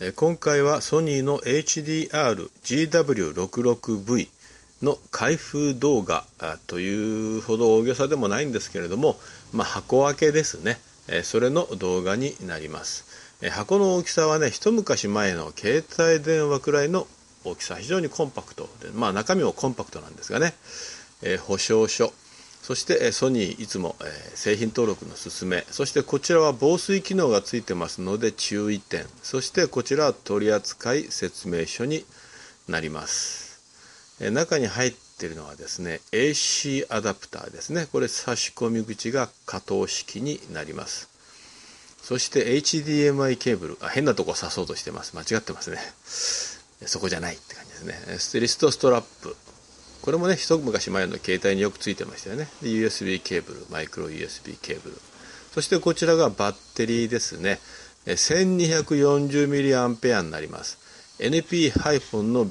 今回はソニーの HDR-GW66V の開封動画というほど大げさでもないんですけれども、箱開けですね。それの動画になります。箱の大きさはね、一昔前の携帯電話くらいの大きさ、非常にコンパクトで、中身もコンパクトなんですがね、保証書、そしてソニーいつも製品登録の勧め、そしてこちらは防水機能がついてますので注意点、そしてこちらは取扱説明書になります。中に入っているのはですね、 AC アダプターですね。これ差し込み口が可動式になります。そして HDMI ケーブル、変なとこ刺そうとしてます。間違ってますね。そこじゃないって感じですね。リストストラップ、これもね、一昔前の携帯によくついてましたよね。で USB ケーブル、マイクロ USB ケーブル、そしてこちらがバッテリーですね。1240mAh になります。 NP- の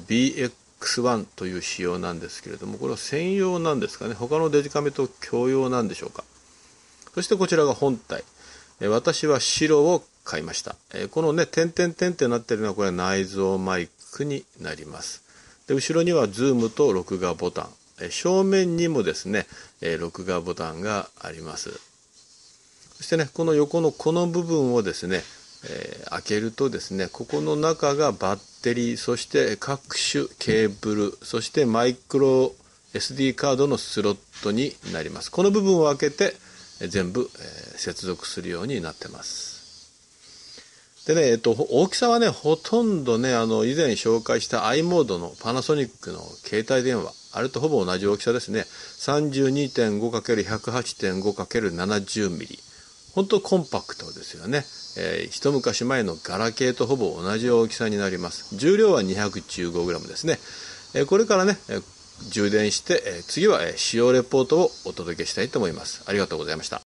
BX1 という仕様なんですけれども、これは専用なんですかね。他のデジカメと共用なんでしょうか。そしてこちらが本体。私は白を買いました。このね、点々点ってなってるのはこれは内蔵マイクになります。で後ろにはズームと録画ボタン、正面にもですね、録画ボタンがあります。そしてね、この横のこの部分をですね、開けるとですね、ここの中がバッテリー、そして各種ケーブル、そしてマイクロ SD カードのスロットになります。この部分を開けて全部接続するようになってます。でね、大きさはね、ほとんどね、以前紹介した i モードのパナソニックの携帯電話、あれとほぼ同じ大きさですね。32.5×108.5×70mm。本当コンパクトですよね。一昔前のガラケーとほぼ同じ大きさになります。重量は 215g ですね。これからね、充電して、次は使用レポートをお届けしたいと思います。ありがとうございました。